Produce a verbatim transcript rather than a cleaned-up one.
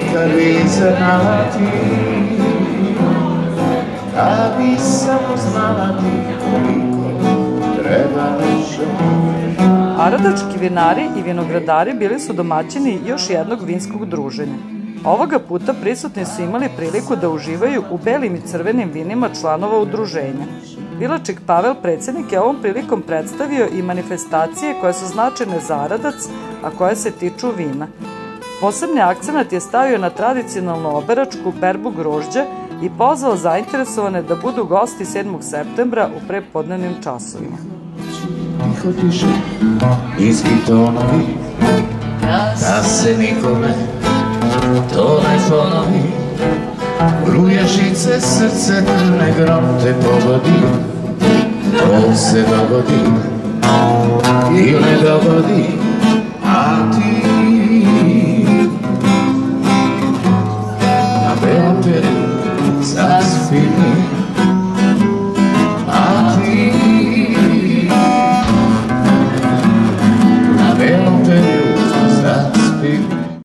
kad bi znala ti, kad bi samo znala ti koliko trebaš. Aradački vinari i vinogradari bili su domaćini još jednog vinskog druženja. Ovoga puta prisutni su imali priliku da uživaju u belim i crvenim vinima članova udruženja. Vilačik Pavel, predsjednik, je ovom prilikom predstavio i manifestacije koje su značajne za Aradac, a koje se tiču vina. Posebni akcenat je stavio na tradicionalnu oberačku berbu grožđa i pozvao zainteresovane da budu gosti sedmog septembra u prepodnevnim časovima. Tiho tiše, niski tonovi, da se nikome to ne ponovi. Gruje žice, srce, ne grom te pogodi, to se dogodi ili ne dogodi, a ti